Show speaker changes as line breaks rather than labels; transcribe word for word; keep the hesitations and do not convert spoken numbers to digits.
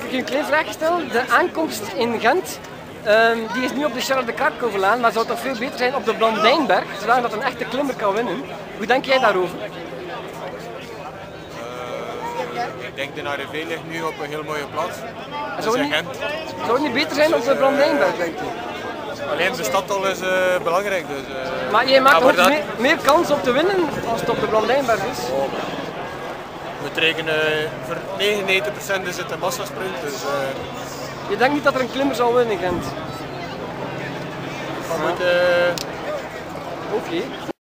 ik je een klein vraagje stellen? De aankomst in Gent, um, die is nu op de Charles de Kerkhovenlaan, maar zou toch veel beter zijn op de Blondijnberg, zodat een echte klimmer kan winnen. Hoe denk jij daarover?
Uh, ik denk de A R V ligt nu op een heel mooie plaats.
Zou het, niet, zou het niet beter zijn op de Blondijnberg, denk je?
Alleen de stadtol is uh, belangrijk. Dus, uh,
maar jij maakt
maar
dat... meer, meer kans op te winnen als het op de Blondijnberg is?
Oh. We rekenen voor negenennegentig procent is het een massasprint. Dus, uh...
Je denkt niet dat er een klimmer zal winnen in Gent?
We moeten...
Oké. Okay.